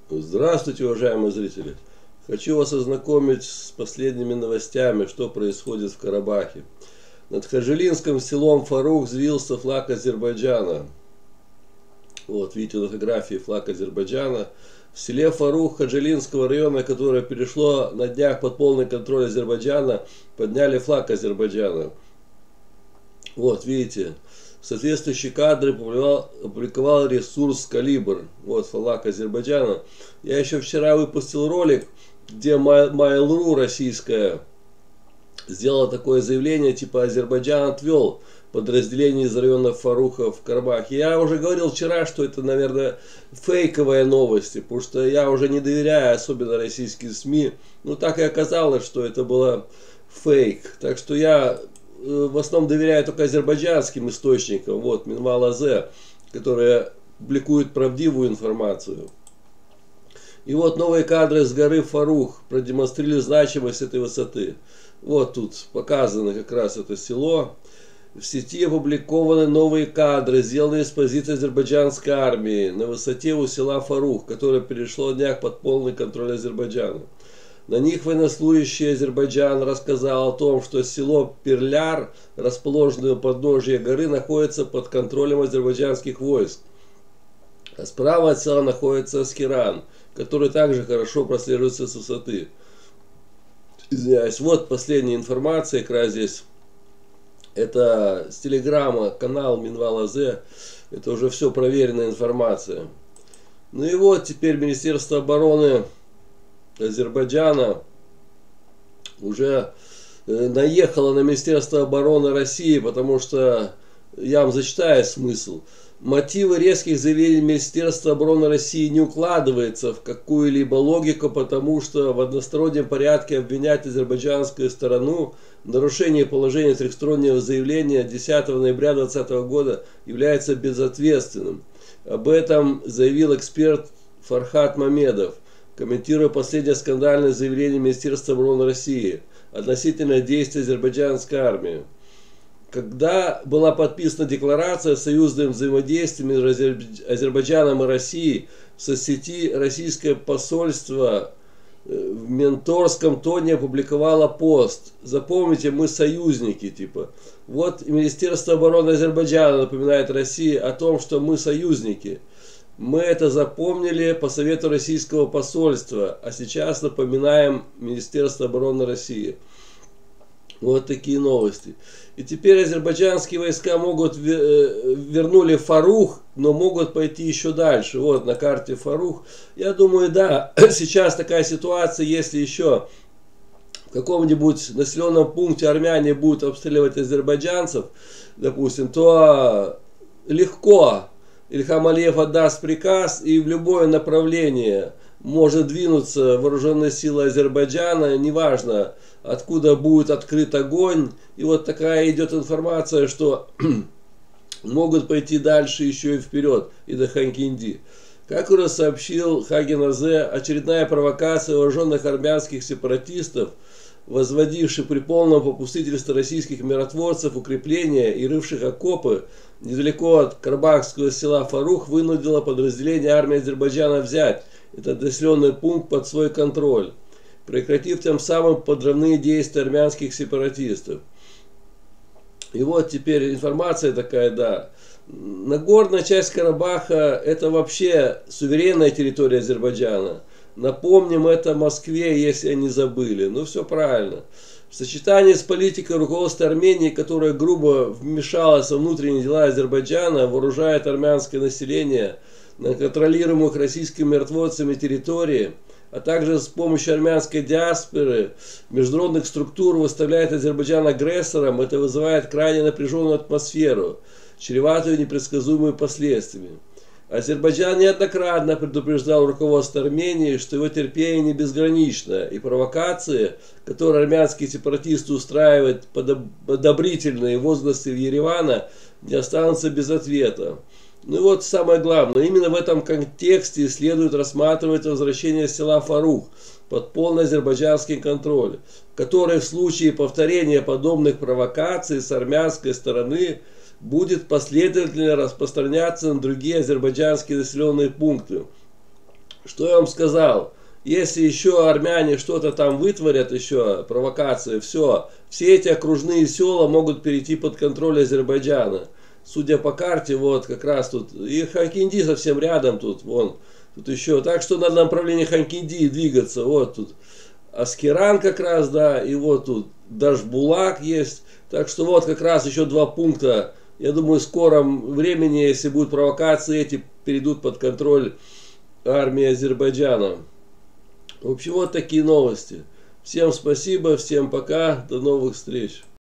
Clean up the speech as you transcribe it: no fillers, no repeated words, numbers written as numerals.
Здравствуйте, уважаемые зрители! Хочу вас ознакомить с последними новостями, что происходит в Карабахе. Над Хаджилинским селом Фарух взвился флаг Азербайджана. Вот, видите на фотографии флаг Азербайджана. В селе Фарух Хаджилинского района, которое перешло на днях под полный контроль Азербайджана, подняли флаг Азербайджана. Вот, видите, соответствующие кадры опубликовал ресурс Калибр. Вот флаг Азербайджана. Я еще вчера выпустил ролик, где Mail.ru российская сделала такое заявление, типа Азербайджан отвел подразделение из района Фаруха в Карабахе. Я уже говорил вчера, что это, наверное, фейковые новости, потому что я уже не доверяю особенно российским СМИ. Ну, так и оказалось, что это было фейк. Так что я в основном доверяю только азербайджанским источникам, вот, Минвал АЗ, которые публикуют правдивую информацию. И вот новые кадры с горы Фарух продемонстрировали значимость этой высоты. Вот тут показано как раз это село. В сети опубликованы новые кадры, сделанные с позиции азербайджанской армии на высоте у села Фарух, которое перешло на днях под полный контроль Азербайджана. На них военнослужащий Азербайджан рассказал о том, что село Перляр, расположенное у подножия горы, находится под контролем азербайджанских войск. А справа от села находится Аскеран, который также хорошо прослеживается с высоты. Извиняюсь, вот последняя информация, как раз здесь. Это с телеграмма, канал Минвал АЗ. Это уже все проверенная информация. Ну и вот теперь Министерство обороны Азербайджана уже наехало на Министерство обороны России, потому что, я вам зачитаю смысл. Мотивы резких заявлений Министерства обороны России не укладываются в какую-либо логику, потому что в одностороннем порядке обвинять азербайджанскую сторону в нарушении положения трехстороннего заявления 10 ноября 2020 года является безответственным. Об этом заявил эксперт Фархат Мамедов, комментируя последнее скандальное заявление Министерства обороны России относительно действий азербайджанской армии. Когда была подписана декларация о союзном взаимодействии между Азербайджаном и Россией, в соцсети российское посольство в менторском тоне опубликовало пост. Запомните, мы союзники, типа. Вот Министерство обороны Азербайджана напоминает России о том, что мы союзники. Мы это запомнили по совету российского посольства, а сейчас напоминаем Министерство обороны России. Вот такие новости. И теперь азербайджанские войска вернули Фарух, но могут пойти еще дальше. Вот на карте Фарух. Я думаю, да, сейчас такая ситуация, если еще в каком-нибудь населенном пункте армяне будут обстреливать азербайджанцев, допустим, то легко Ильхам Алиев отдаст приказ, и в любое направление может двинуться вооруженные силы Азербайджана, неважно, откуда будет открыт огонь. И вот такая идет информация, что могут пойти дальше еще и вперед, и до Ханкинди. Как уже сообщил Хаген АЗ, очередная провокация вооруженных армянских сепаратистов, возводивших при полном попустительстве российских миротворцев укрепления и рывших окопы недалеко от карабахского села Фарух, вынудила подразделение армии Азербайджана взять этот населенный пункт под свой контроль, прекратив тем самым подрывные действия армянских сепаратистов. И вот теперь информация такая, да. Нагорная часть Карабаха — это вообще суверенная территория Азербайджана. Напомним это Москве, если они забыли. Ну, все правильно. В сочетании с политикой руководства Армении, которая грубо вмешалась во внутренние дела Азербайджана, вооружает армянское население на контролируемых российскими миротворцами территории, а также с помощью армянской диаспоры международных структур выставляет Азербайджан агрессором, это вызывает крайне напряженную атмосферу, чреватую непредсказуемыми последствиями. Азербайджан неоднократно предупреждал руководство Армении, что его терпение не безгранично, и провокации, которые армянские сепаратисты устраивают под одобрительные возгласы Еревана, не останутся без ответа. Ну и вот самое главное, именно в этом контексте следует рассматривать возвращение села Фарух под полный азербайджанский контроль, который в случае повторения подобных провокаций с армянской стороны будет последовательно распространяться на другие азербайджанские населенные пункты, Что я вам сказал? Если еще армяне что-то там вытворят, еще провокации, все эти окружные села могут перейти под контроль Азербайджана. Судя по карте, вот как раз тут, и Ханкинди совсем рядом тут, вон, тут еще. Так что надо на направлении Ханкинди двигаться, вот тут Аскеран как раз, да, и вот тут Дашбулак есть. Так что вот как раз еще 2 пункта. Я думаю, в скором времени, если будут провокации, эти перейдут под контроль армии Азербайджана. В общем, вот такие новости. Всем спасибо, всем пока, до новых встреч.